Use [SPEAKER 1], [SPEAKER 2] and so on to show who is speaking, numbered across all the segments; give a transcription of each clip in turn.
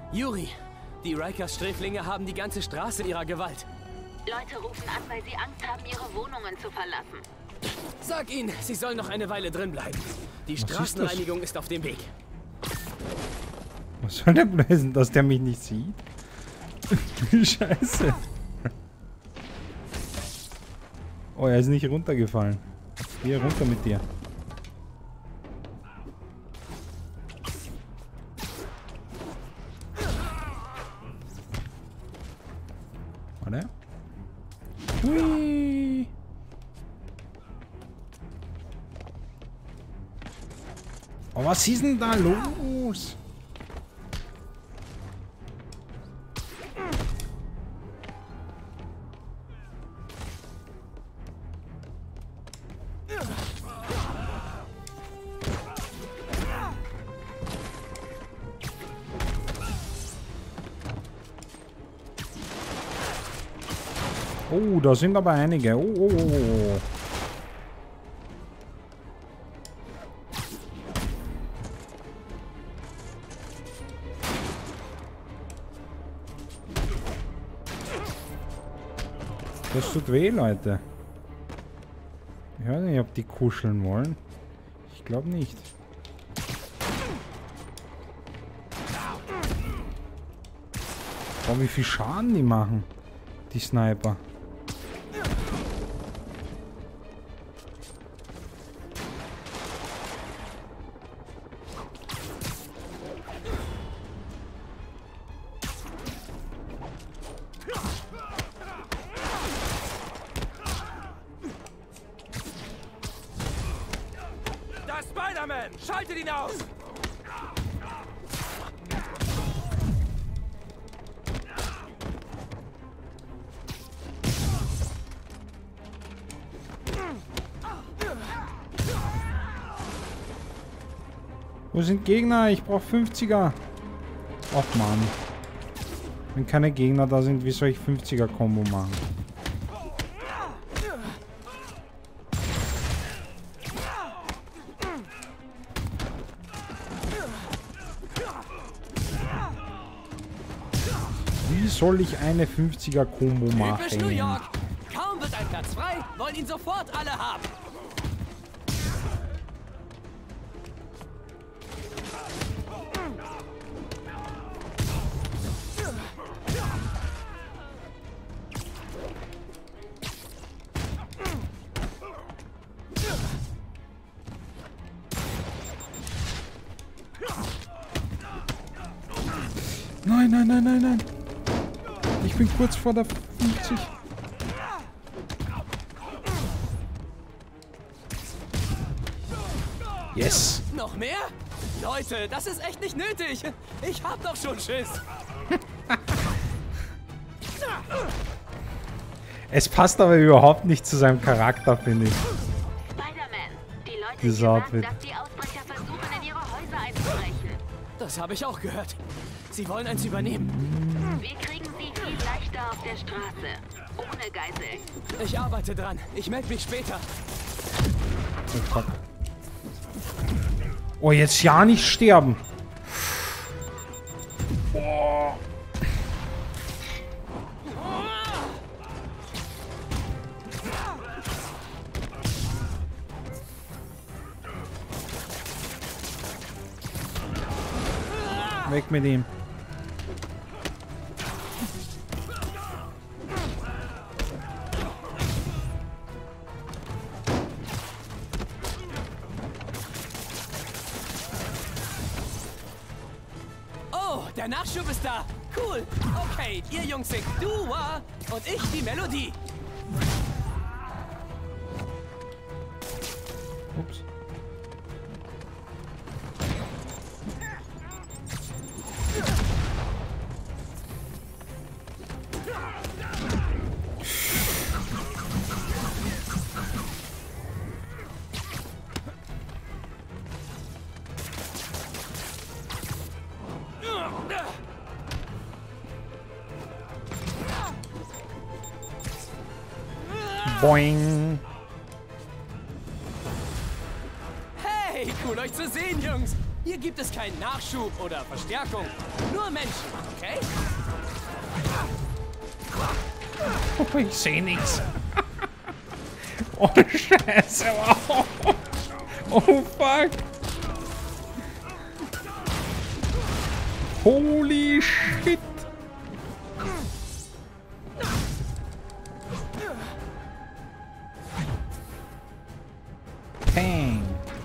[SPEAKER 1] Yuri, die Rikers-Sträflinge haben die ganze Straße in ihrer Gewalt.
[SPEAKER 2] Leute rufen an, weil sie Angst haben, ihre Wohnungen zu verlassen.
[SPEAKER 1] Sag ihnen, sie sollen noch eine Weile drin bleiben. Die Straßenreinigung ist auf dem Weg.
[SPEAKER 3] Was soll der Blödsinn, dass der mich nicht sieht? Scheiße. Oh, er ist nicht runtergefallen. Geh runter mit dir. Warte. Hui. Oh, was ist denn da los? Oh, da sind aber einige. Oh, oh, oh. Das tut weh, Leute. Ich weiß nicht, ob die kuscheln wollen. Ich glaube nicht. Oh, wie viel Schaden die machen. Die Sniper.
[SPEAKER 1] Da ist Spider-Man! Schaltet ihn aus!
[SPEAKER 3] Wo sind Gegner? Ich brauche 50er. Ach man. Wenn keine Gegner da sind, wie soll ich 50er-Kombo machen? Wie soll ich eine 50er-Kombo machen?
[SPEAKER 1] Typisch New York! Kaum wird ein Platz frei, wollen ihn sofort alle haben!
[SPEAKER 3] Nein, nein, nein, nein, nein. Ich bin kurz vor der 50. Yes.
[SPEAKER 1] Noch mehr? Leute, das ist echt nicht nötig. Ich hab doch schon Schiss.
[SPEAKER 3] Es passt aber überhaupt nicht zu seinem Charakter, finde ich.
[SPEAKER 2] Spider-Man, die Leute
[SPEAKER 3] Dieses
[SPEAKER 2] hier sagen,
[SPEAKER 3] Outfit.
[SPEAKER 2] dass die Ausbrecher versuchen, in ihre Häuser einzubrechen.
[SPEAKER 1] Das habe ich auch gehört. Sie wollen eins übernehmen.
[SPEAKER 2] Wir kriegen sie viel leichter auf der Straße. Ohne Geiseln.
[SPEAKER 1] Ich arbeite dran. Ich melde mich später.
[SPEAKER 3] Oh, fuck. Oh, jetzt ja nicht sterben. Oh. Weg mit ihm.
[SPEAKER 1] Oh, der Nachschub ist da. Cool. Okay, ihr Jungs singt Dua und ich die Melodie.
[SPEAKER 3] Ups.
[SPEAKER 1] Boing. Hey, cool euch zu sehen, Jungs. Jungs. Hier gibt es keinen Nachschub oder Verstärkung. Nur Menschen, okay?
[SPEAKER 3] Oh, ich sehe nichts. Oh, Scheiße. Wow. Oh, fuck. Holy shit. Bang.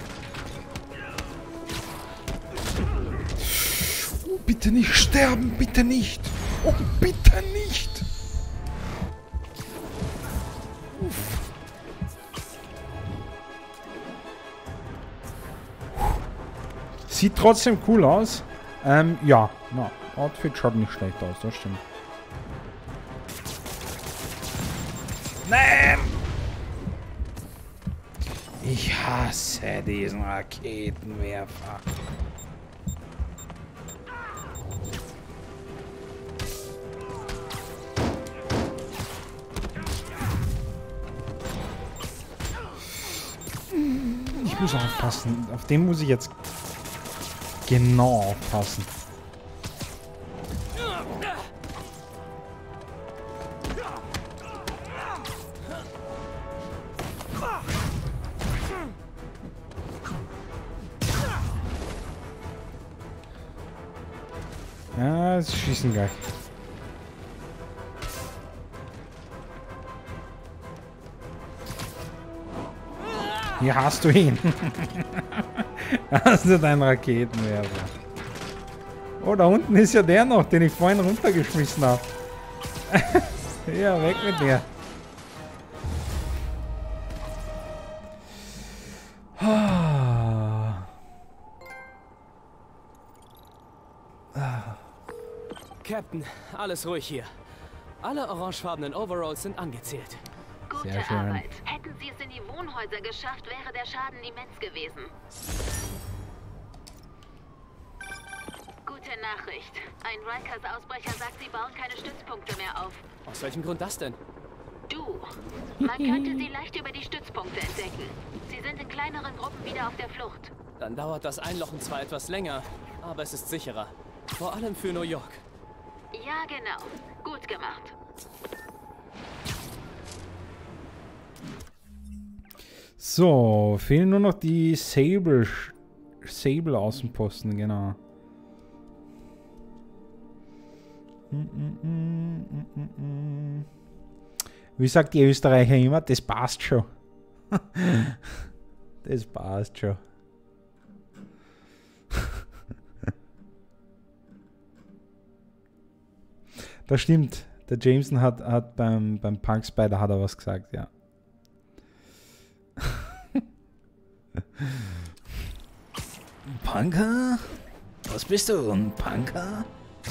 [SPEAKER 3] Oh, bitte nicht sterben, bitte nicht. Oh, bitte nicht. Sieht trotzdem cool aus. Ja, na, Outfit schaut nicht schlecht aus, das stimmt. Nein! Ich hasse diesen Raketenwerfer. Ich muss aufpassen. Auf den muss ich jetzt genau aufpassen. Ja, sie schießen gleich. Hier hast du ihn. Hast du deinen Raketenwerfer. Oh, da unten ist ja der noch, den ich vorhin runtergeschmissen habe. Ja, weg mit dir.
[SPEAKER 1] Captain, alles ruhig hier. Alle orangefarbenen Overalls sind angezählt.
[SPEAKER 2] Gute
[SPEAKER 3] Sehr schön.
[SPEAKER 2] Arbeit. Hätten Sie es in die Wohnhäuser geschafft, wäre der Schaden immens gewesen. Gute Nachricht. Ein Rikers-Ausbrecher sagt, sie bauen keine Stützpunkte mehr auf.
[SPEAKER 1] Aus welchem Grund das denn?
[SPEAKER 2] Du. Man könnte sie leicht über die Stützpunkte entdecken. Sie sind in kleineren Gruppen wieder auf der Flucht.
[SPEAKER 1] Dann dauert das Einlochen zwar etwas länger, aber es ist sicherer. Vor allem für New York.
[SPEAKER 2] Ja, genau. Gut gemacht.
[SPEAKER 3] So, fehlen nur noch die Sable Außenposten, genau. Wie sagt die Österreicher immer, das passt schon. Das passt schon. Das stimmt. Der Jameson hat beim Punk Spider hat er was gesagt, ja. Punker? Was bist du, ein Punker?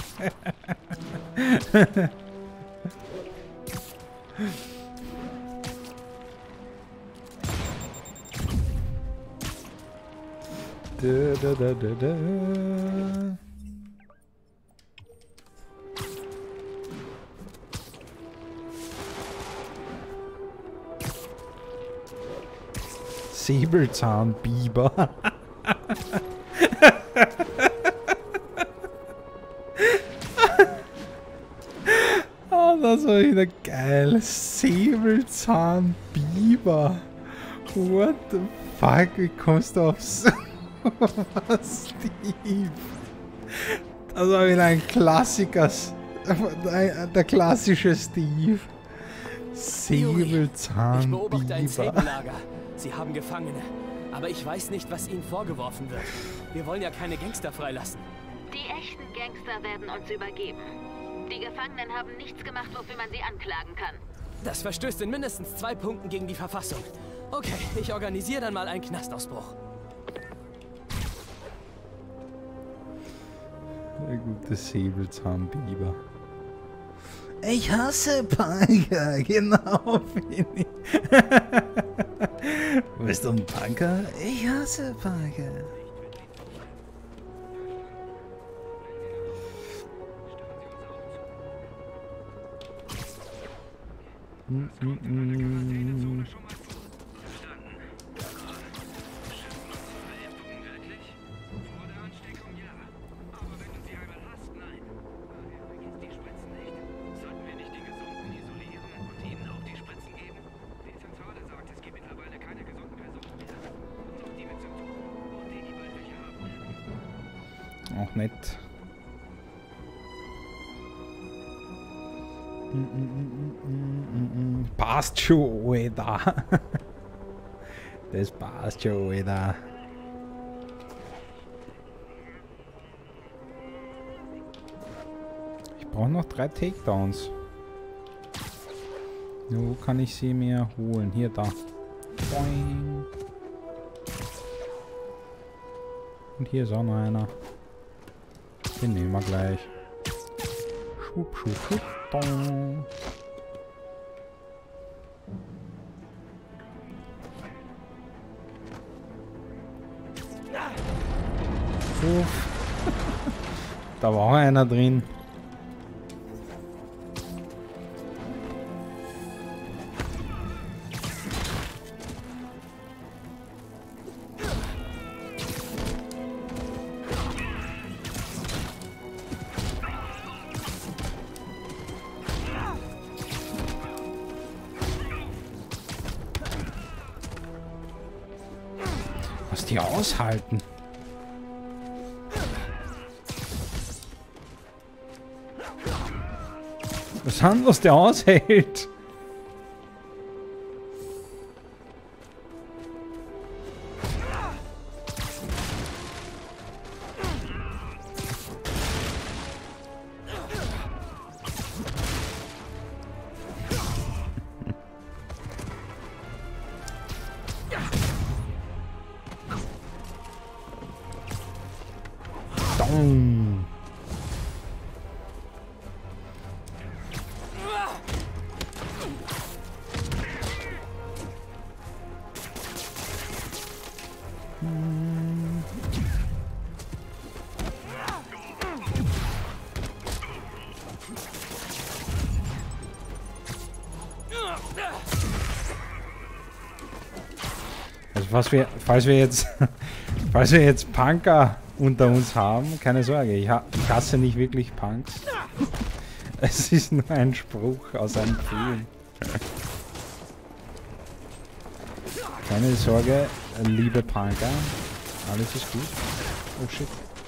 [SPEAKER 3] Da. Säbelzahnbiber. Oh, das war wieder geil. Säbelzahnbiber. What the fuck? Wie kommst du auf so was, Steve? Das war wieder ein Klassiker. Der klassische Steve. Säbelzahnbiber.
[SPEAKER 1] Ich beobachte ein Säbellager. Sie haben Gefangene. Aber ich weiß nicht, was ihnen vorgeworfen wird. Wir wollen ja keine Gangster freilassen.
[SPEAKER 2] Die echten Gangster werden uns übergeben. Die Gefangenen haben nichts gemacht, wofür man sie anklagen kann.
[SPEAKER 1] Das verstößt in mindestens 2 Punkten gegen die Verfassung. Okay, ich organisiere dann mal einen Knastausbruch.
[SPEAKER 3] Der gute Säbelzahnbiber. Ich hasse Punker, genau, Fini. Bist du ein Punker? Ich hasse Punker. auch nicht. Passt schon, Alter. Das passt schon, Alter. Ich brauche noch 3 Takedowns. Wo kann ich sie mir holen? Hier, da. Boing. Und hier ist auch noch einer. Den nehmen wir gleich. Schwupp, schwupp, schwupp. Dong. Uff. Da war auch einer drin. Was die aushalten. Was anderes der aushält. Dong. Also falls wir jetzt Punker unter uns haben, keine Sorge, ich hasse nicht wirklich Punks. Es ist nur ein Spruch aus einem Film. Keine Sorge, liebe Punker, alles ist gut. Oh shit.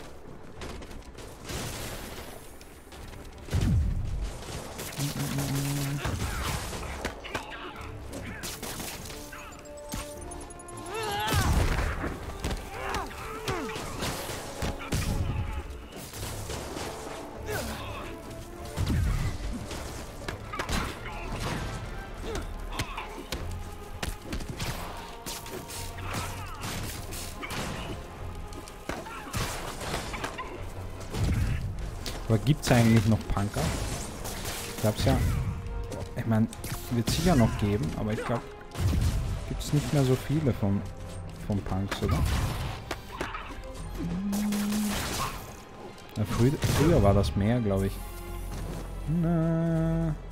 [SPEAKER 3] Aber gibt es eigentlich noch Punker? Ich glaube es ja. Ich meine, wird es sicher noch geben, aber ich glaube, gibt es nicht mehr so viele von Punks, oder? Ja, früher war das mehr, glaube ich. Na.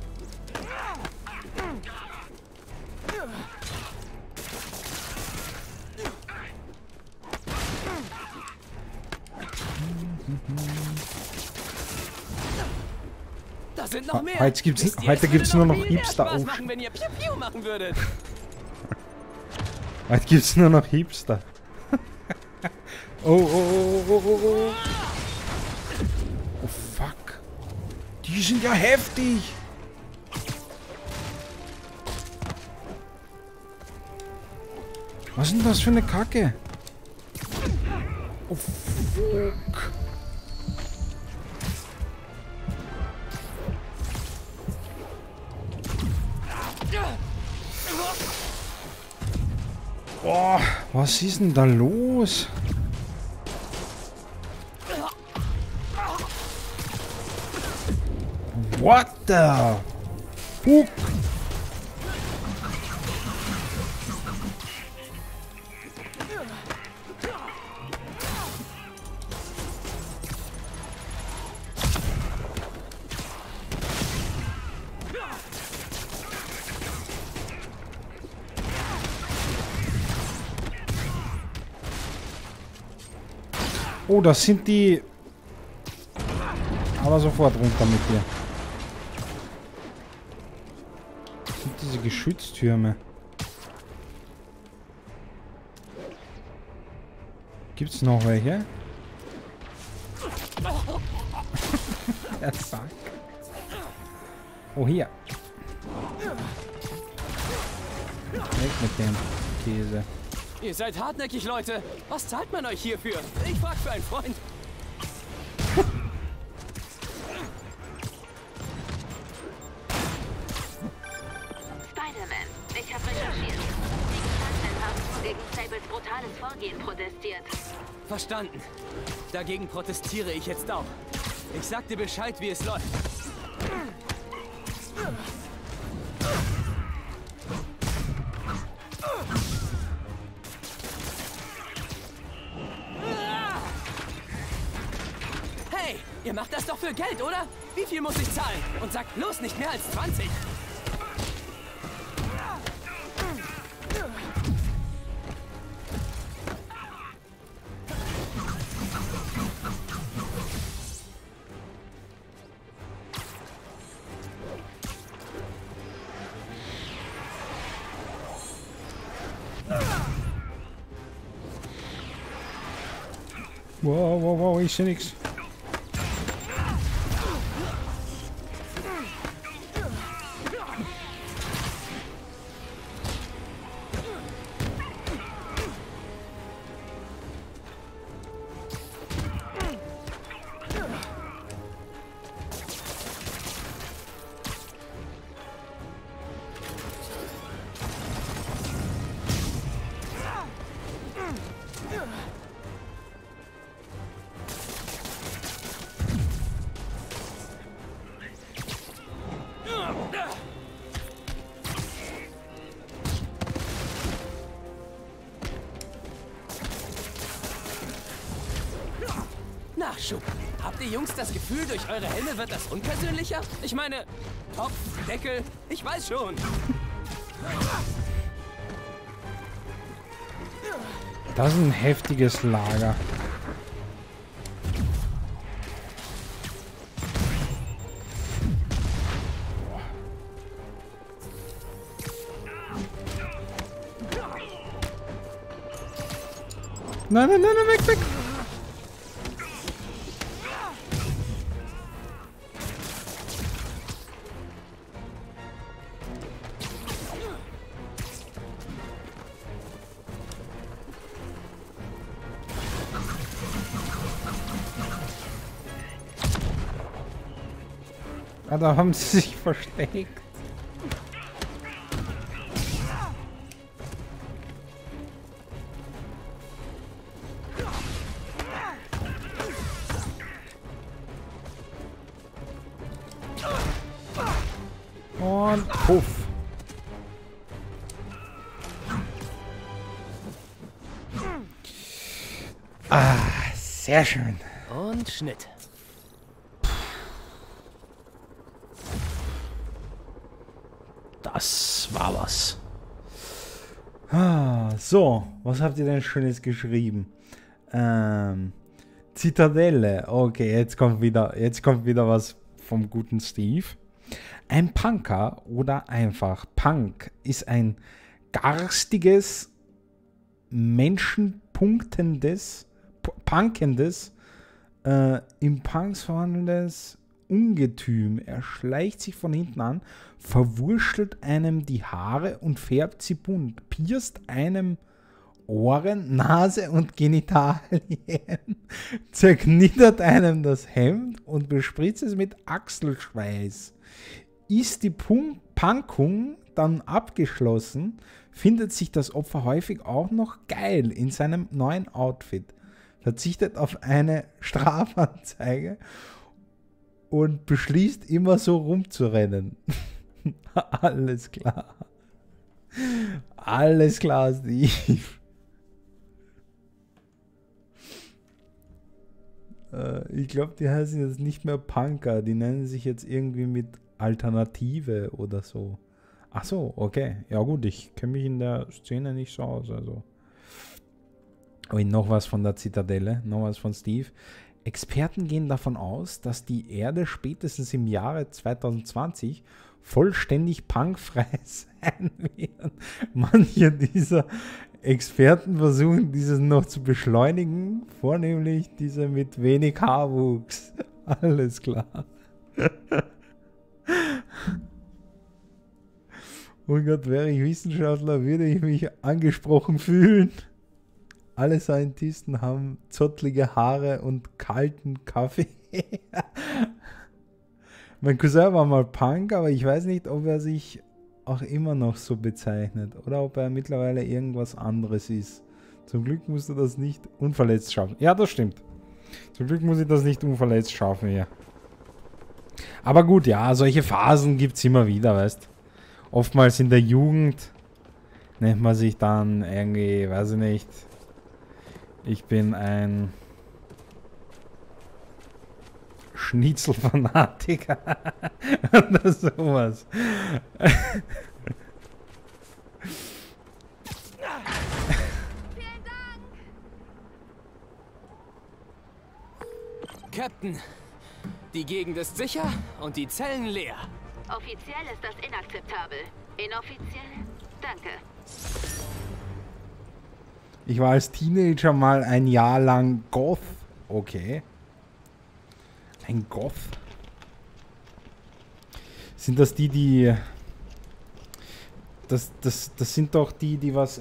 [SPEAKER 1] Da sind noch mehr.
[SPEAKER 3] Heute gibt's nur noch Hipster.
[SPEAKER 1] Oh. Machen, wenn ihr Piu Piu machen würdet.
[SPEAKER 3] Heute gibt's nur noch Hipster. Oh, fuck. Die sind ja heftig. Was ist denn das für eine Kacke? Oh, fuck. Boah, was ist denn da los? What the fuck? Oh, das sind die... Aber sofort runter mit dir. Das sind diese Geschütztürme. Gibt's noch welche? Der Sack. Oh, hier. Weg mit dem Käse.
[SPEAKER 1] Ihr seid hartnäckig, Leute. Was zahlt man euch hierfür? Ich frag für einen Freund.
[SPEAKER 2] Spider-Man, ich habe recherchiert. Die Gefangenen haben gegen Sables brutales Vorgehen protestiert.
[SPEAKER 1] Verstanden. Dagegen protestiere ich jetzt auch. Ich sag dir Bescheid, wie es läuft. Hey, ihr macht das doch für Geld, oder? Wie viel muss ich zahlen? Und sagt bloß nicht mehr als 20.
[SPEAKER 3] Wow, wow, wow, ich sehe nichts.
[SPEAKER 1] Nachschub. Habt ihr Jungs das Gefühl, durch eure Helme wird das unpersönlicher? Ich meine, Topf, Deckel, ich weiß schon.
[SPEAKER 3] Das ist ein heftiges Lager. Nein, nein, nein, nein, weg, weg! Ah, da haben sie sich versteckt. Und puff. Ah, sehr schön.
[SPEAKER 1] Und Schnitt.
[SPEAKER 3] Das war was. Ah, so, was habt ihr denn Schönes geschrieben? Zitadelle. Okay, jetzt kommt wieder was vom guten Steve. Ein Punker oder einfach Punk ist ein garstiges, menschenpunkendes, im Punks vorhandenes Ungetüm. Er schleicht sich von hinten an, verwurschtelt einem die Haare und färbt sie bunt, pierst einem Ohren, Nase und Genitalien, zerknittert einem das Hemd und bespritzt es mit Achselschweiß. Ist die Pankung dann abgeschlossen, findet sich das Opfer häufig auch noch geil in seinem neuen Outfit, verzichtet auf eine Strafanzeige und beschließt immer so rumzurennen. Alles klar. Alles klar, Steve. Ich glaube, die heißen jetzt nicht mehr Punker. Die nennen sich jetzt irgendwie mit Alternative oder so. Ach so, okay. Ja gut, ich kenne mich in der Szene nicht so aus. Also. Aber noch was von der Zitadelle, noch was von Steve. Experten gehen davon aus, dass die Erde spätestens im Jahre 2020 vollständig punkfrei sein wird. Manche dieser Experten versuchen dieses noch zu beschleunigen, vornehmlich diese mit wenig Haarwuchs. Alles klar. Oh Gott, wäre ich Wissenschaftler, würde ich mich angesprochen fühlen. Alle Scientisten haben zottlige Haare und kalten Kaffee. Mein Cousin war mal Punk, aber ich weiß nicht, ob er sich auch immer noch so bezeichnet oder ob er mittlerweile irgendwas anderes ist. Zum Glück musst du das nicht unverletzt schaffen. Ja, das stimmt. Zum Glück muss ich das nicht unverletzt schaffen hier. Aber gut, ja, solche Phasen gibt es immer wieder, weißt. Oftmals in der Jugend nennt man sich dann irgendwie, weiß ich nicht, ich bin ein Schnitzelfanatiker oder sowas.
[SPEAKER 1] Captain, die Gegend ist sicher und die Zellen leer.
[SPEAKER 2] Offiziell ist das inakzeptabel. Inoffiziell? Danke.
[SPEAKER 3] Ich war als Teenager mal ein Jahr lang Goth. Okay. Ein Goth? Sind das die... Das sind doch die was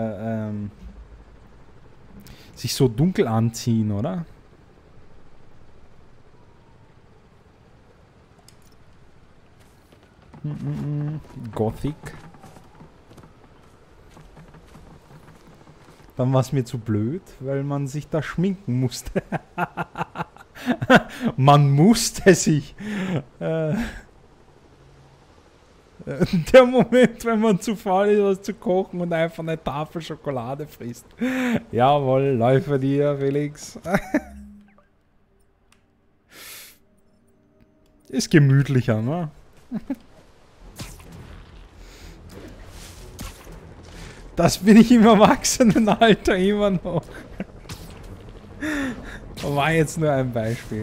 [SPEAKER 3] sich so dunkel anziehen, oder? Gothic. Dann war es mir zu blöd, weil man sich da schminken musste. Man musste sich. Der Moment, wenn man zu faul ist, was zu kochen und einfach eine Tafel Schokolade frisst. Jawohl, läufe dir, Felix. Ist gemütlicher, ne? Das bin ich im Erwachsenenalter immer noch. War jetzt nur ein Beispiel.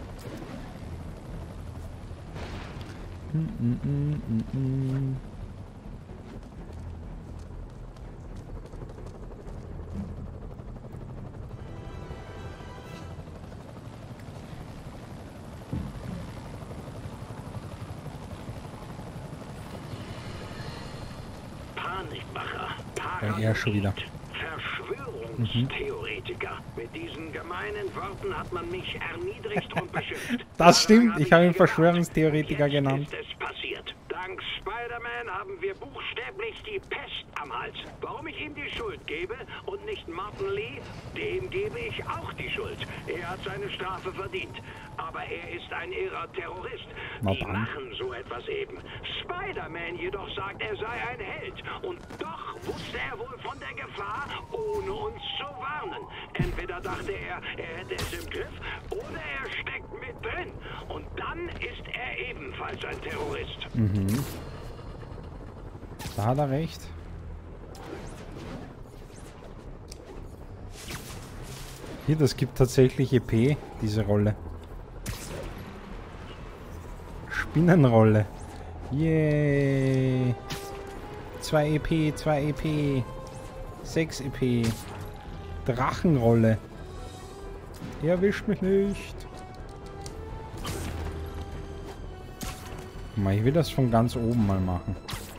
[SPEAKER 4] Panikmacher,
[SPEAKER 3] Ja, schon wieder.
[SPEAKER 4] Verschwörungstheoretiker. Mit diesen gemeinen Worten hat man mich erniedrigt und beschimpft.
[SPEAKER 3] Das stimmt, ich habe ihn
[SPEAKER 4] gedacht,
[SPEAKER 3] Verschwörungstheoretiker
[SPEAKER 4] jetzt
[SPEAKER 3] genannt.
[SPEAKER 4] ist es passiert. Dank Spider-Man haben wir buchstäblich die Pest am Hals. Warum ich ihm die Schuld gebe und nicht Martin Lee, dem gebe ich auch die Schuld. Er hat seine Strafe verdient. Aber er ist ein irrer Terrorist. Die machen so etwas eben. Spider-Man jedoch sagt, er sei ein Held. Und doch wusste er wohl von der Gefahr, ohne uns zu warnen. Entweder dachte er hätte es im Griff, oder er steckt mit drin. Und dann ist er ebenfalls ein Terrorist.
[SPEAKER 3] Mhm. Da hat er recht. Hier, das gibt tatsächlich EP, diese Rolle. Spinnenrolle. Yay. 2 EP, 2 EP. 6 EP. Drachenrolle. Erwischt mich nicht. Guck mal, ich will das von ganz oben mal machen.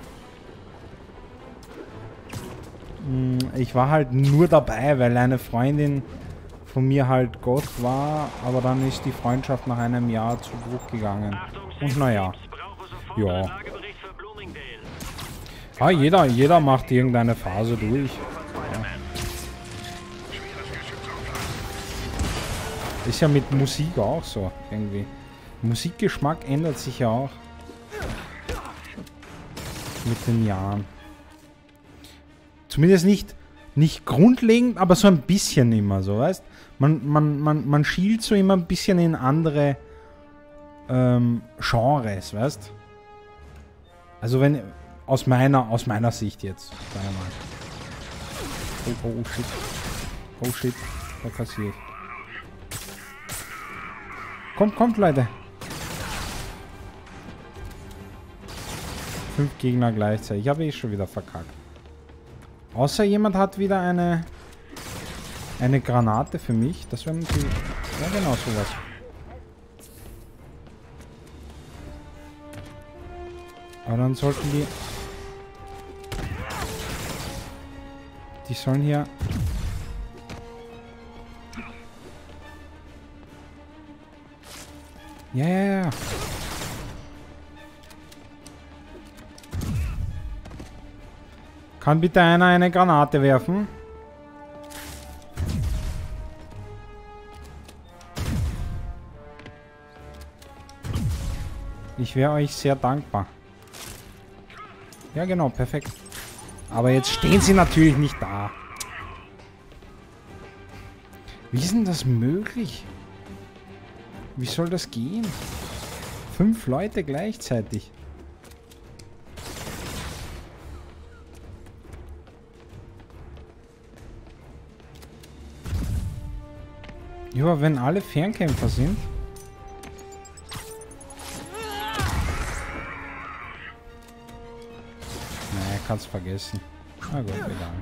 [SPEAKER 3] Ich war halt nur dabei, weil eine Freundin von mir halt Gott war, aber dann ist die Freundschaft nach einem Jahr zu Bruch gegangen. Und naja, ja. Ah, jeder macht irgendeine Phase durch. Ja. Ist ja mit Musik auch so, irgendwie. Musikgeschmack ändert sich ja auch. Mit den Jahren. Zumindest nicht grundlegend, aber so ein bisschen immer so, weißt? Man schielt so immer ein bisschen in andere Genres, weißt? Also wenn aus meiner Sicht jetzt, sagen wir mal. Oh shit. Oh shit, da passiert. Kommt Leute. 5 Gegner gleichzeitig. Ich habe eh schon wieder verkackt. Außer jemand hat wieder eine Granate für mich. Das wäre natürlich... Ja, genau sowas. Aber dann sollten die... Die sollen hier... Ja. Kann bitte einer eine Granate werfen? Ich wäre euch sehr dankbar. Ja, genau, perfekt. Aber jetzt stehen sie natürlich nicht da. Wie ist denn das möglich? Wie soll das gehen? 5 Leute gleichzeitig. Ja, wenn alle Fernkämpfer sind. Naja, kannst vergessen. Na gut, egal.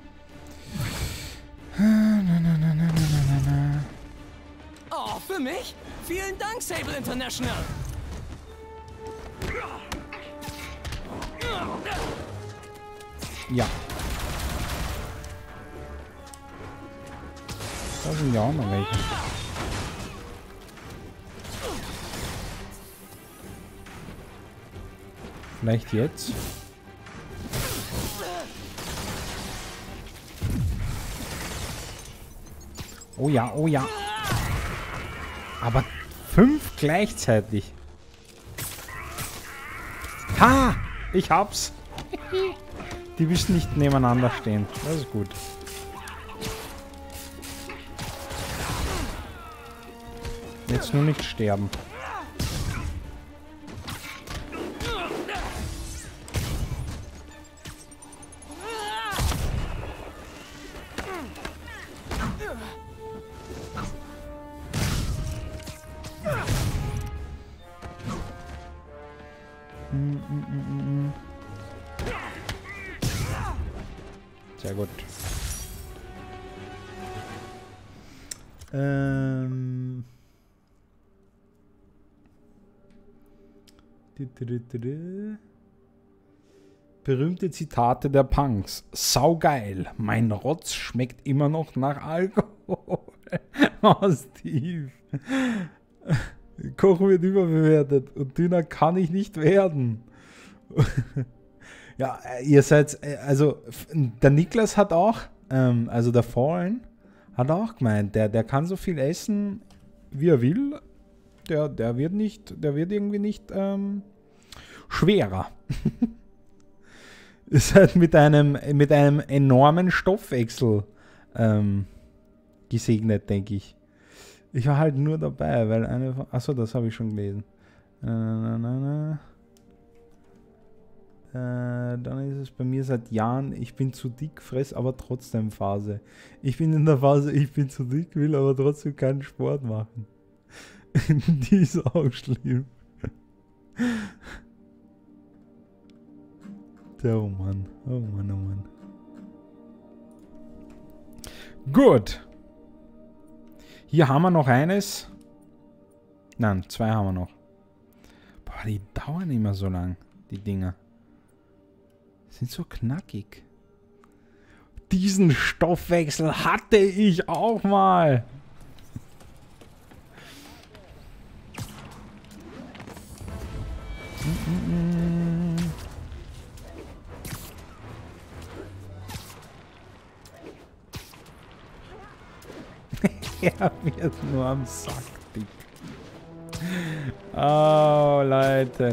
[SPEAKER 1] Oh, für mich? Vielen Dank, Sable International.
[SPEAKER 3] Ja. Da sind ja auch noch welche. Vielleicht jetzt? Oh ja, oh ja. Aber 5 gleichzeitig. Ha! Ich hab's. Die müssen nicht nebeneinander stehen. Das ist gut. Jetzt nur nicht sterben. Sehr gut. Berühmte Zitate der Punks. Saugeil. Mein Rotz schmeckt immer noch nach Alkohol. Oh, Steve. Kochen wird überbewertet und dünner kann ich nicht werden. Ja, ihr seid, also der Niklas hat auch, also der Fallen hat auch gemeint, der kann so viel essen, wie er will. Der wird irgendwie nicht schwerer. Ist halt mit einem enormen Stoffwechsel gesegnet, denke ich. Ich war halt nur dabei, weil achso, das habe ich schon gelesen. Dann ist es bei mir seit Jahren, ich bin zu dick, fress aber trotzdem Phase. Ich bin in der Phase, ich bin zu dick, will aber trotzdem keinen Sport machen. Die ist auch schlimm. Oh Mann, oh Mann, oh Mann. Gut. Hier haben wir noch eines. Nein, 2 haben wir noch. Boah, die dauern immer so lang, die Dinger. Sind so knackig. Diesen Stoffwechsel hatte ich auch mal. Er wird nur am Sack dick. Oh, Leute.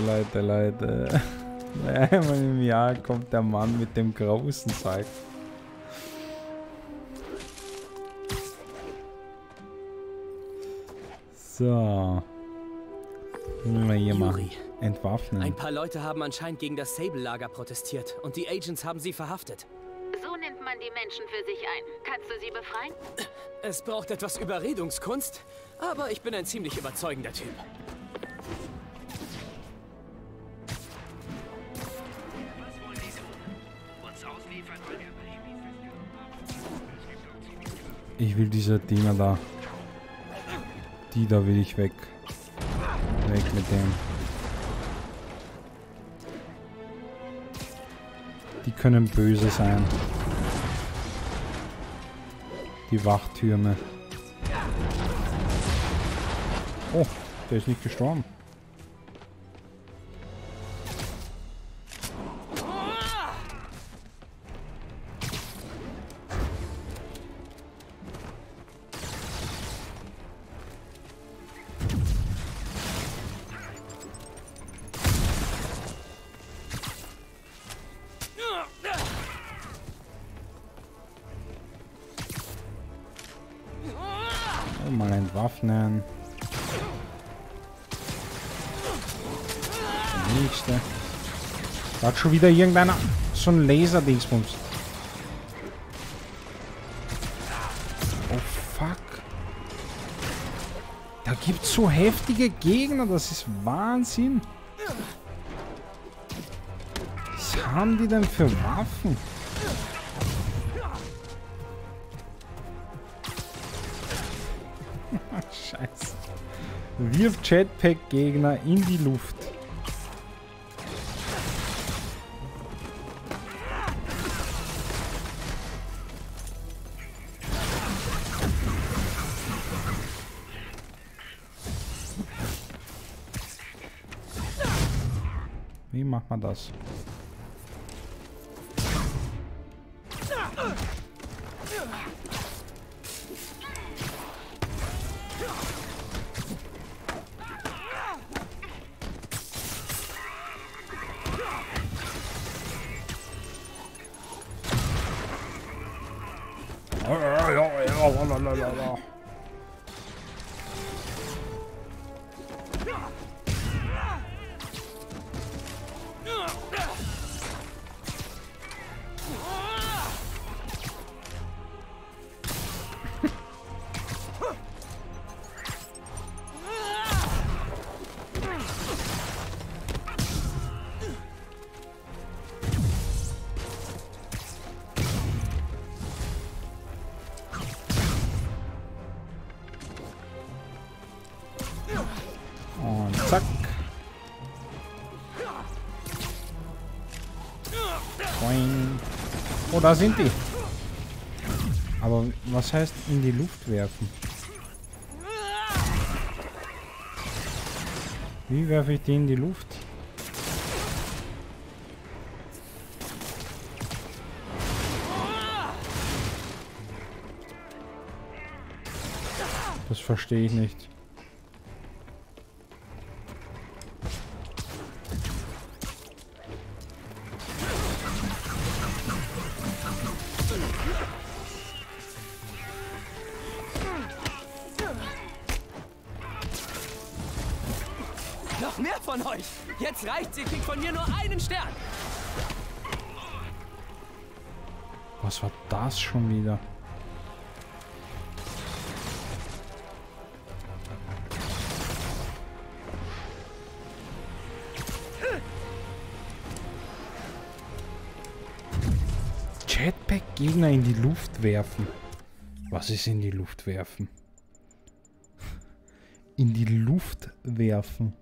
[SPEAKER 3] Einmal im Jahr kommt der Mann mit dem großen Sack. So. Müssen wir hier mal entwaffnen.
[SPEAKER 1] Ein paar Leute haben anscheinend gegen das Sable-Lager protestiert und die Agents haben sie verhaftet.
[SPEAKER 2] So nimmt man die Menschen für sich ein. Kannst du sie befreien?
[SPEAKER 1] Es braucht etwas Überredungskunst, aber ich bin ein ziemlich überzeugender Typ.
[SPEAKER 4] Was wollen Sie tun? Uns ausliefern, weil wir
[SPEAKER 3] Ich will diese Dinger da. Die da will ich weg. Weg mit dem. Die können böse sein. Die Wachtürme. Oh, der ist nicht gestorben. Mal entwaffnen. Der nächste. Da hat schon wieder irgendeiner so ein Laser-Dingsbums. Oh fuck. Da gibt's so heftige Gegner, das ist Wahnsinn. Was haben die denn für Waffen? Scheiße. Wirf Jetpack-Gegner in die Luft. Wie macht man das? Und zack. Boing. Oh, da sind die. Aber was heißt in die Luft werfen? Wie werfe ich die in die Luft? Das verstehe ich nicht.
[SPEAKER 1] Noch mehr von euch! Jetzt reicht's, ihr kriegt von mir nur einen Stern!
[SPEAKER 3] Was war das schon wieder? Jetpack-Gegner in die Luft werfen. Was ist in die Luft werfen? In die Luft werfen.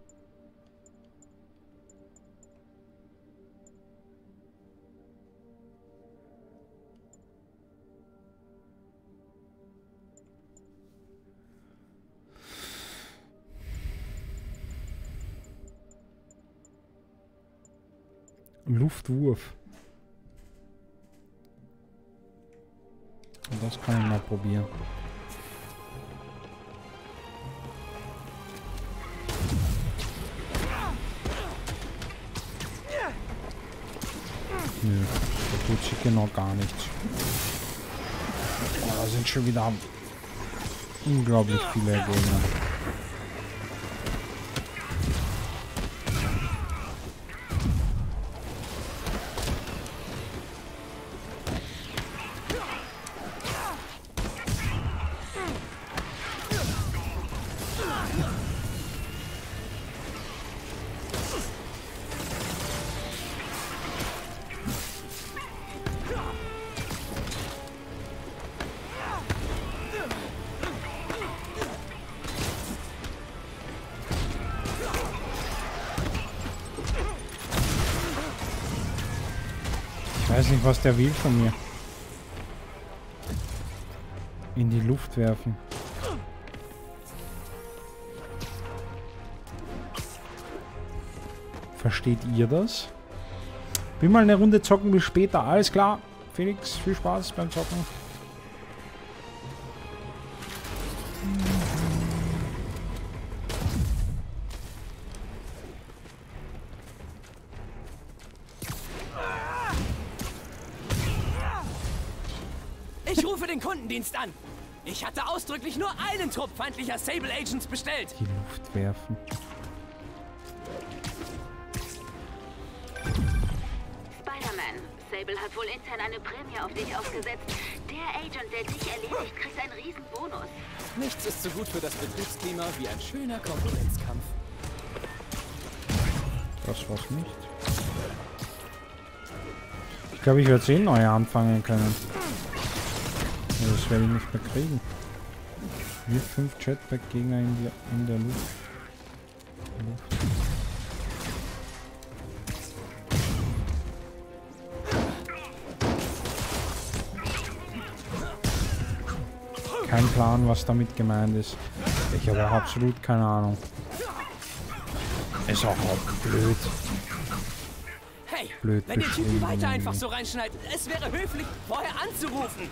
[SPEAKER 3] Luftwurf. Und das kann ich mal probieren. Nö, da tut sich genau gar nichts. Oh, da sind schon wieder unglaublich viele Gegner. weiß nicht, was der will von mir. In die Luft werfen. Versteht ihr das? Will mal eine Runde zocken bis später. Alles klar. Felix, viel Spaß beim Zocken.
[SPEAKER 1] Ich rufe den Kundendienst an. Ich hatte ausdrücklich nur einen Trupp feindlicher Sable Agents bestellt.
[SPEAKER 3] Die Luft werfen.
[SPEAKER 2] Spider-Man, Sable hat wohl intern eine Prämie auf dich aufgesetzt. Der Agent, der dich erledigt, kriegt einen riesen Bonus.
[SPEAKER 1] Nichts ist so gut für das Betriebsklima wie ein schöner Konkurrenzkampf.
[SPEAKER 3] Das war's nicht. Ich glaube, ich werde 10 neue anfangen können. Das werde ich nicht mehr kriegen. Wir 5 Jetpack-Gegner in der Luft. Kein Plan, was damit gemeint ist. Ich habe auch absolut keine Ahnung. Ist auch blöd.
[SPEAKER 1] Hey,
[SPEAKER 3] Blöd
[SPEAKER 1] wenn ihr Typen
[SPEAKER 3] beschrieben
[SPEAKER 1] weiter einfach
[SPEAKER 3] irgendwie.
[SPEAKER 1] so reinschneidet, es wäre höflich, vorher anzurufen.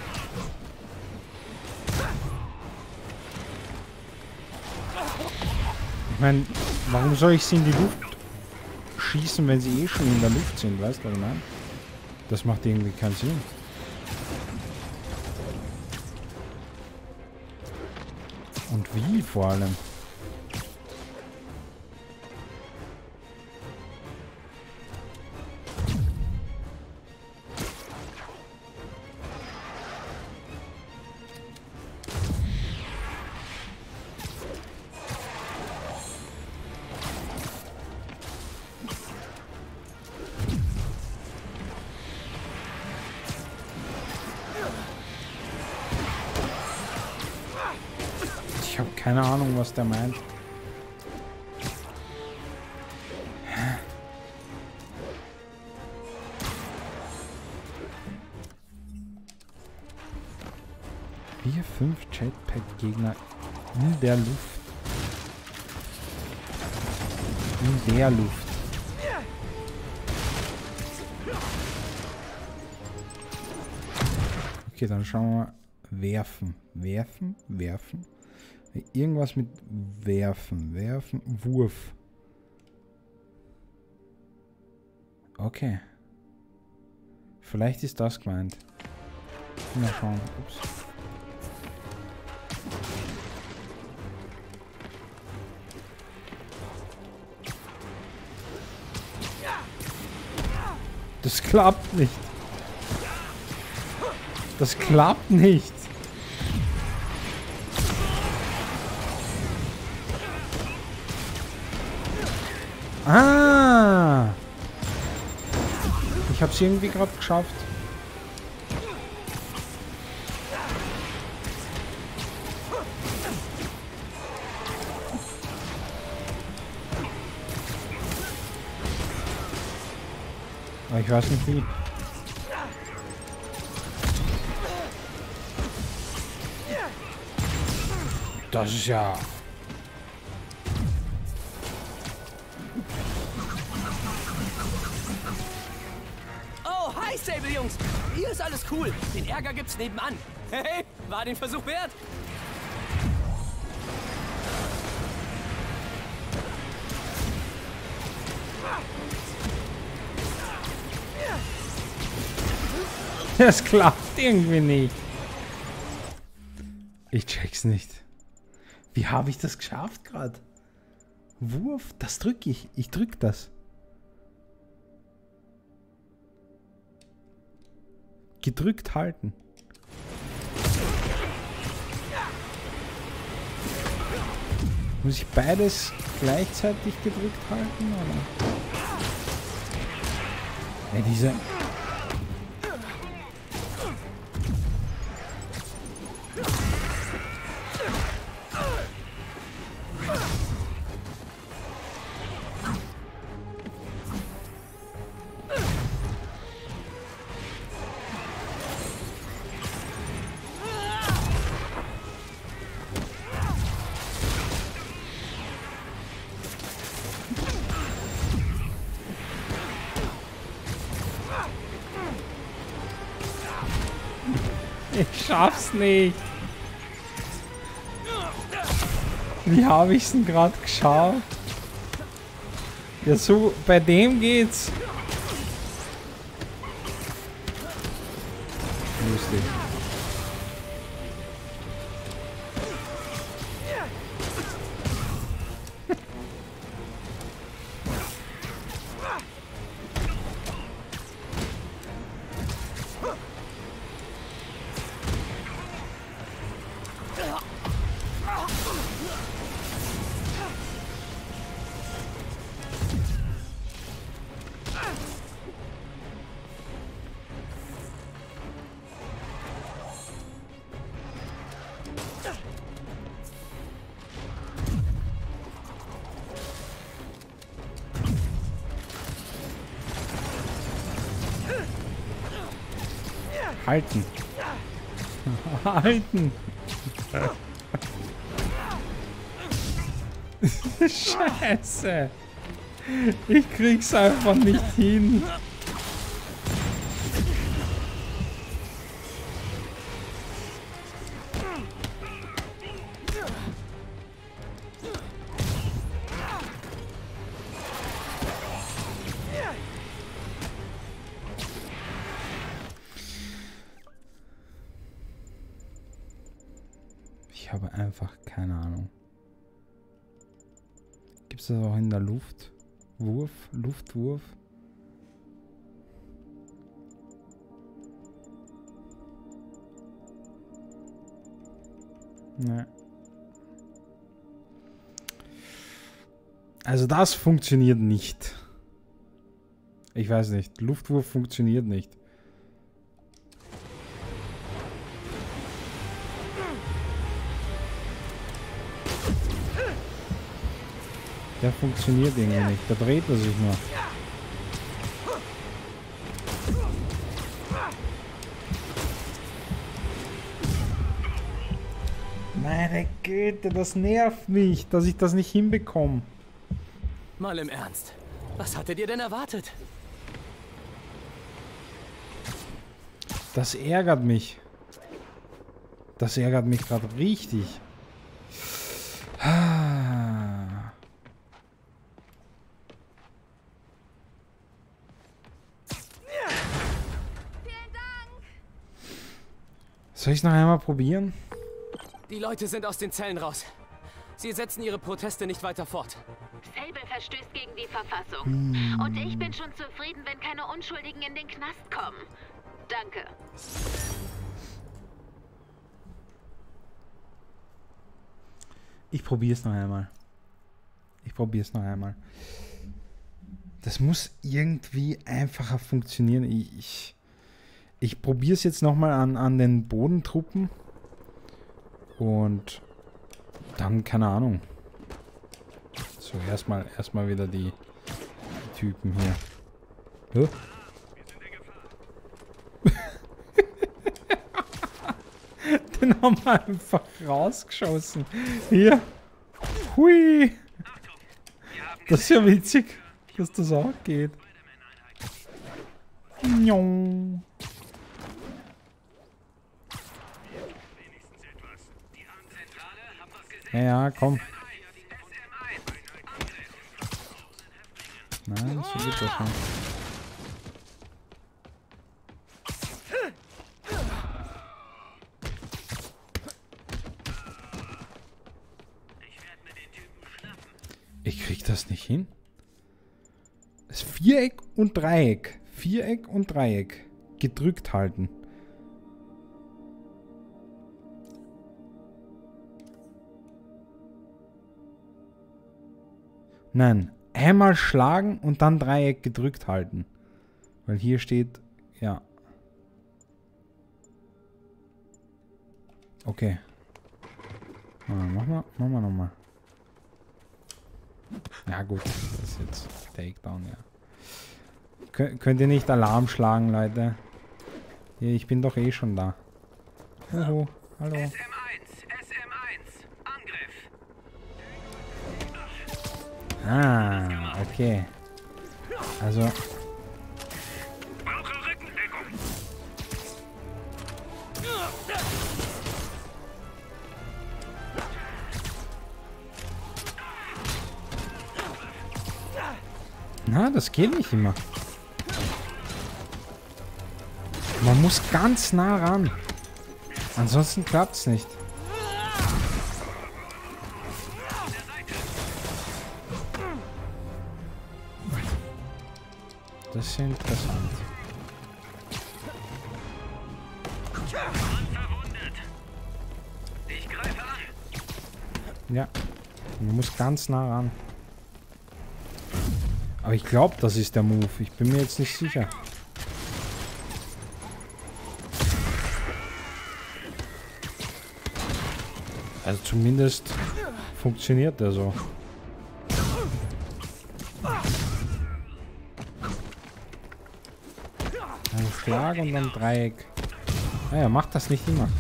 [SPEAKER 3] Ich meine, warum soll ich sie in die Luft schießen, wenn sie eh schon in der Luft sind? Weißt du, was ich meine? Das macht irgendwie keinen Sinn. Und wie vor allem? Ich habe keine Ahnung, was der meint. Wir 5 Jetpack-Gegner in der Luft. In der Luft. Okay, dann schauen wir mal. Werfen. Werfen. Werfen. Irgendwas mit werfen. Werfen. Wurf. Okay. Vielleicht ist das gemeint. Mal schauen. Ups. Das klappt nicht. Das klappt nicht. Ah! Ich habe es irgendwie gerade geschafft. Aber ich weiß nicht wie. Das ist ja...
[SPEAKER 1] Oh, hi Sable-Jungs. Hier ist alles cool. Den Ärger gibt's nebenan. Hey, war den Versuch wert?
[SPEAKER 3] Das klappt irgendwie nicht. Ich check's nicht. Wie habe ich das geschafft gerade? Wurf, das drücke ich. Ich drück das. Gedrückt halten. Muss ich beides gleichzeitig gedrückt halten, oder? Ja, diese... schaff's nicht. Wie habe ich's denn gerade geschafft? Ja, so, bei dem geht's. Lustig. Halten. Halten. Scheiße. Ich krieg's einfach nicht hin. Ich habe einfach keine Ahnung. Gibt es das auch in der Luft? Luftwurf? Ne. Also das funktioniert nicht. Ich weiß nicht. Luftwurf funktioniert nicht. Der funktioniert irgendwie nicht. Da dreht er sich nur. Meine Güte, das nervt mich, dass ich das nicht hinbekomme.
[SPEAKER 1] Mal im Ernst. Was hattet ihr denn erwartet?
[SPEAKER 3] Das ärgert mich. Das ärgert mich gerade richtig. Soll ich es noch einmal probieren?
[SPEAKER 1] Die Leute sind aus den Zellen raus. Sie setzen ihre Proteste nicht weiter fort.
[SPEAKER 2] Sable verstößt gegen die Verfassung. Und ich bin schon zufrieden, wenn keine Unschuldigen in den Knast kommen. Danke.
[SPEAKER 3] Ich probiere es noch einmal. Das muss irgendwie einfacher funktionieren. Ich probiere es jetzt nochmal an den Bodentruppen. Und dann, keine Ahnung. So, erstmal wieder die Typen hier. Den haben wir einfach rausgeschossen. Hier. Hui. Das ist ja witzig, dass das auch geht. Njong. Ja, komm. Nein, so geht das nicht. Ich krieg das nicht hin. Das Viereck und Dreieck. Viereck und Dreieck. Gedrückt halten. Nein, einmal schlagen und dann Dreieck gedrückt halten. Weil hier steht, ja. Okay. Machen wir nochmal. Ja gut, das ist jetzt Takedown, ja. Könnt ihr nicht Alarm schlagen, Leute? Ja, ich bin doch eh schon da. Hallo, hallo.
[SPEAKER 4] SM1, Angriff.
[SPEAKER 3] Ah, okay. Also.
[SPEAKER 4] Brauche Rückendeckung.
[SPEAKER 3] Na, das geht nicht immer. Man muss ganz nah ran. Ansonsten klappt's nicht. Das ist interessant.
[SPEAKER 4] Ich greife an.
[SPEAKER 3] Ja, man muss ganz nah ran. Aber ich glaube, das ist der Move. Ich bin mir jetzt nicht sicher. Also zumindest funktioniert der so. Ein Schlag und dann Dreieck. Naja, macht das nicht immer.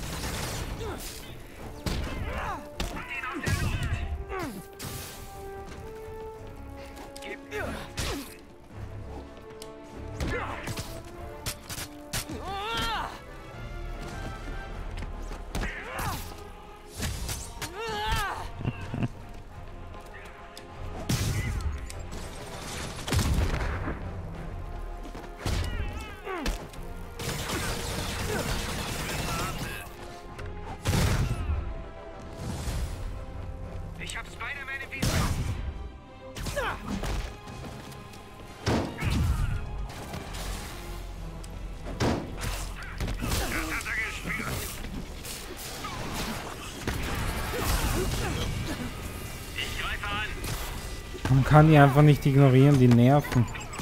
[SPEAKER 4] Ich hab Spider-Man im Visier. Das hat er gespürt. Ich greife an.
[SPEAKER 3] Man kann die einfach nicht ignorieren, die nerven.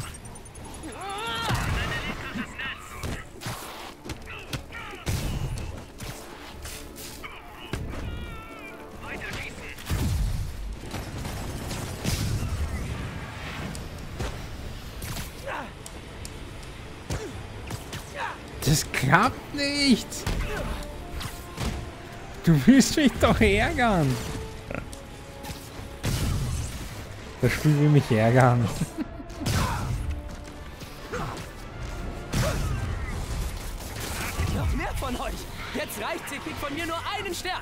[SPEAKER 3] Das klappt nicht. Du willst mich doch ärgern. Das Spiel will mich ärgern.
[SPEAKER 1] Noch mehr von euch. Jetzt reicht's, ihr kriegt von mir nur einen Stern.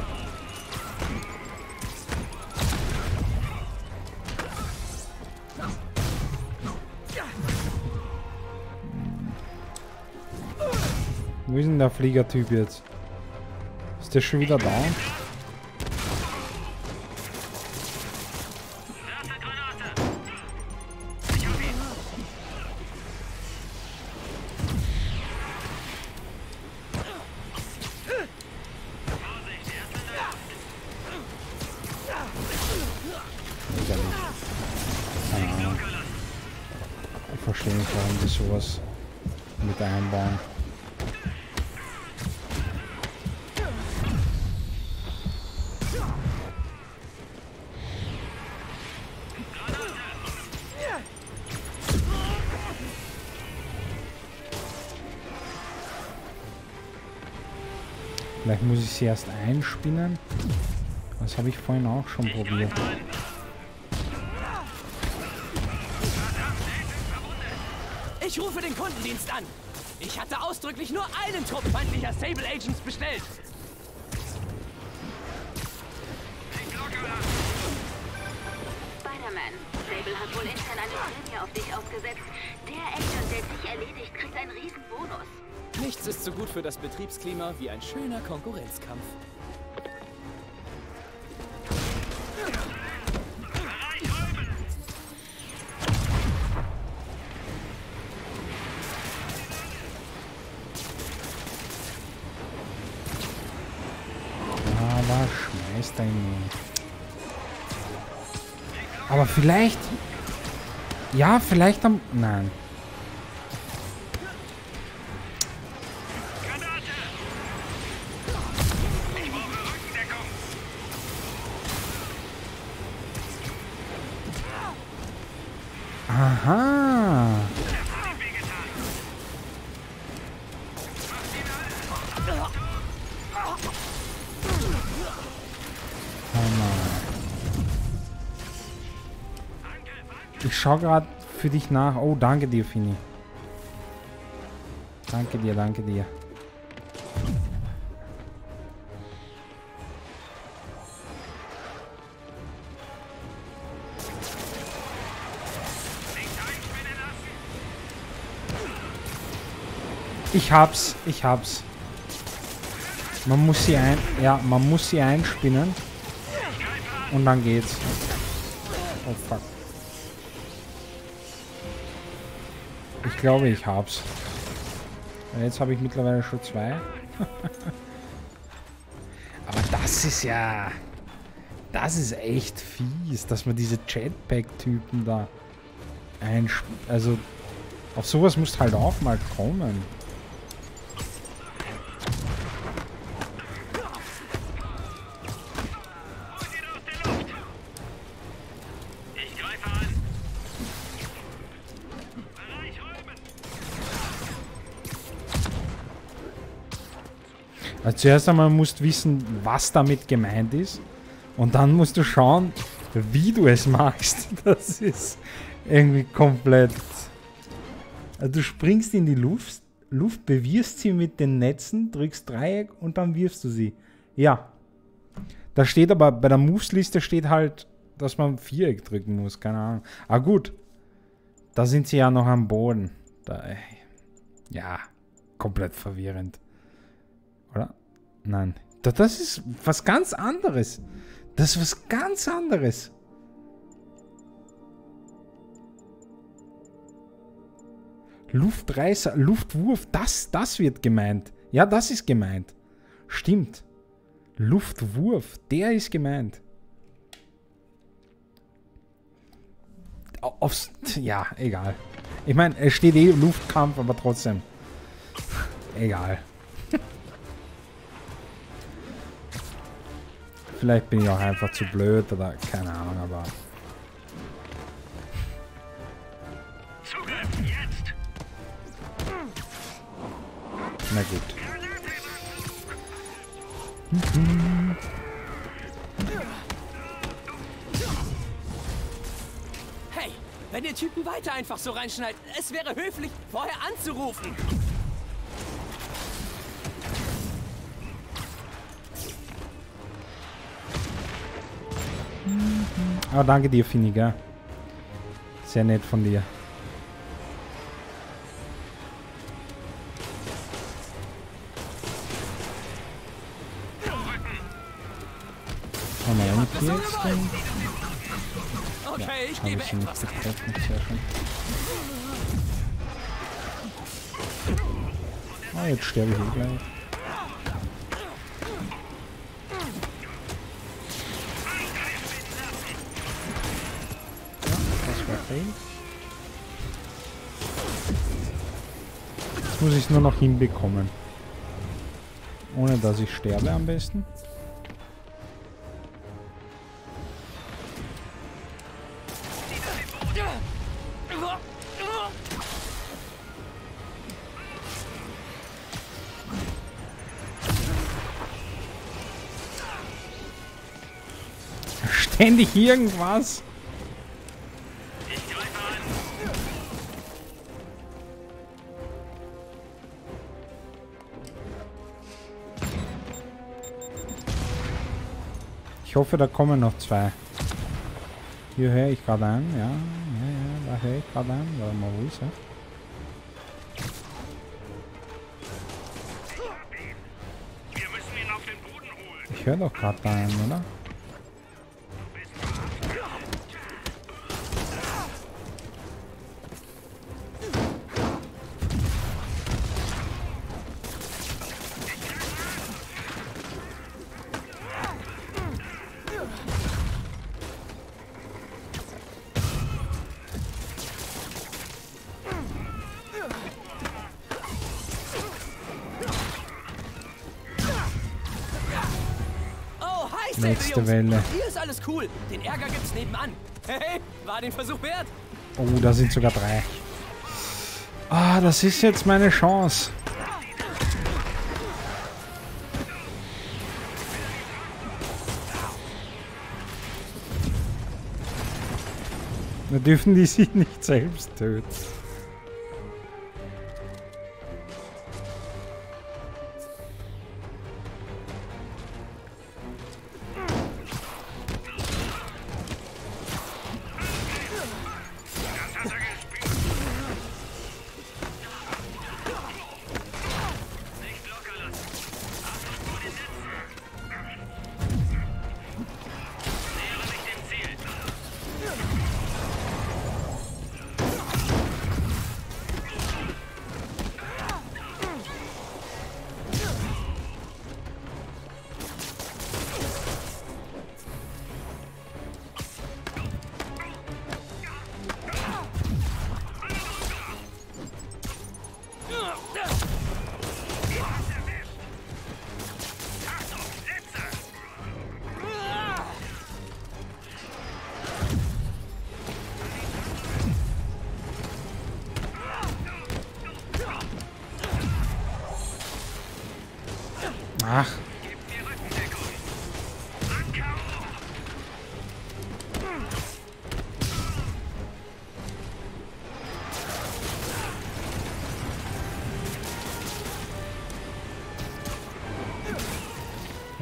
[SPEAKER 3] Wo ist denn der Fliegertyp jetzt? Ist der schon wieder da? Keine Ahnung. Ich verstehe nicht, warum die sowas mit einbauen. Vielleicht muss ich sie erst einspinnen. Das habe ich vorhin auch schon probiert.
[SPEAKER 1] Ich rufe den Kundendienst an. Ich hatte ausdrücklich nur einen Trupp feindlicher Sable Agents bestellt.
[SPEAKER 2] Spider-Man, Sable hat wohl intern eine Prämie auf dich aufgesetzt. Der Agent, der dich erledigt, kriegt einen riesen Bonus.
[SPEAKER 1] Nichts ist so gut für das Betriebsklima wie ein schöner Konkurrenzkampf.
[SPEAKER 3] Aber schmeißt er ihn. Aber vielleicht... Ja, vielleicht am... Nein. Aha. Ich schau gerade für dich nach. Oh, danke dir, Fini. Danke dir, danke dir. Ich hab's. Man muss sie man muss sie einspinnen. Und dann geht's. Oh fuck. Ich glaube, ich hab's. Jetzt habe ich mittlerweile schon 2. Aber das ist ja... Das ist echt fies, dass man diese Jetpack-Typen da also auf sowas musst halt auch mal kommen. Also zuerst einmal musst du wissen, was damit gemeint ist. Und dann musst du schauen, wie du es machst. Das ist irgendwie komplett... Also du springst in die Luft, bewirfst sie mit den Netzen, drückst Dreieck und dann wirfst du sie. Ja. Da steht aber, bei der Moves-Liste steht halt, dass man Viereck drücken muss. Keine Ahnung. Ah gut. Da sind sie ja noch am Boden. Ja. Komplett verwirrend. Oder? Nein. Das ist was ganz anderes. Das ist was ganz anderes. Luftreißer, Luftwurf, das wird gemeint. Ja, das ist gemeint. Stimmt. Luftwurf, der ist gemeint. Ja, egal. Ich meine, es steht eh Luftkampf, aber trotzdem. Egal. Vielleicht bin ich auch einfach zu blöd oder keine Ahnung, aber... Na gut.
[SPEAKER 1] Hey, wenn ihr Typen weiter einfach so reinschneidet, es wäre höflich, vorher anzurufen.
[SPEAKER 3] Aber danke dir, Finniger. Sehr nett von dir. Haben wir einen hier jetzt?
[SPEAKER 1] Okay, ich
[SPEAKER 3] Habe
[SPEAKER 1] gebe
[SPEAKER 3] ich sie nicht
[SPEAKER 1] etwas.
[SPEAKER 3] getroffen. Sehr schön. Ah, jetzt sterbe ich eh gleich. Jetzt muss ich es nur noch hinbekommen. Ohne dass ich sterbe am besten. Ständig irgendwas. Ich hoffe, da kommen noch 2. Hier höre ich gerade einen, ja, da höre ich gerade einen. Warte mal, wo ist er? Ich höre doch gerade da einen, oder? Nächste Welle.
[SPEAKER 1] Hier ist alles cool. Den Ärger gibt's nebenan. Hey, war den Versuch wert?
[SPEAKER 3] Oh, da sind sogar 3. Ah, das ist jetzt meine Chance. Da dürfen die sich nicht selbst töten.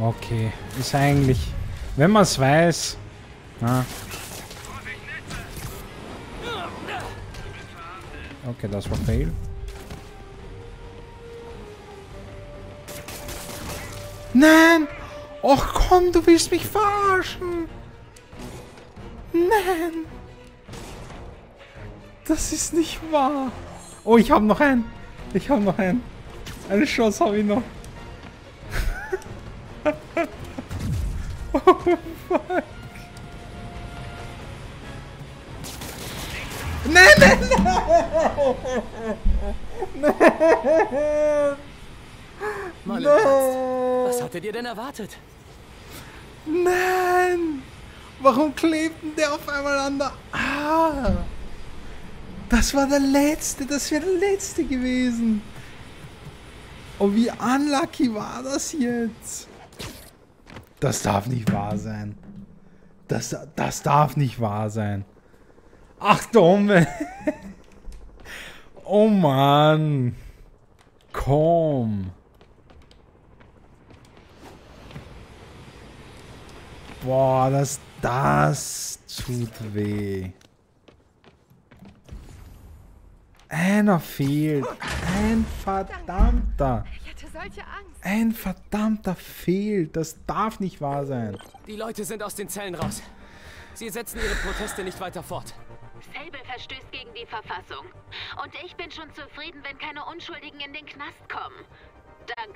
[SPEAKER 3] Okay, ist eigentlich, wenn man es weiß. Ah. Okay, das war fail. Nein! Ach komm, du willst mich verarschen! Nein! Das ist nicht wahr! Oh, ich habe noch einen! Ich habe noch einen! Eine Chance habe ich noch! Oh fuck! Nein, nein, nein! Nein!
[SPEAKER 1] Mal im Ernst. Was hattet ihr denn erwartet?
[SPEAKER 3] Nein! Warum klebt denn der auf einmal an der... Ah! Das war der letzte, das wäre der letzte gewesen. Oh, wie unlucky war das jetzt? Das darf nicht wahr sein. Das darf nicht wahr sein. Ach, dumme. Oh Mann. Komm. Boah, das tut weh. Einer fehlt. Ein verdammter.
[SPEAKER 5] Ich hatte solche Angst.
[SPEAKER 3] Ein verdammter fehlt. Das darf nicht wahr sein.
[SPEAKER 1] Die Leute sind aus den Zellen raus. Sie setzen ihre Proteste nicht weiter fort.
[SPEAKER 2] Sable verstößt gegen die Verfassung. Und ich bin schon zufrieden, wenn keine Unschuldigen in den Knast kommen. Danke.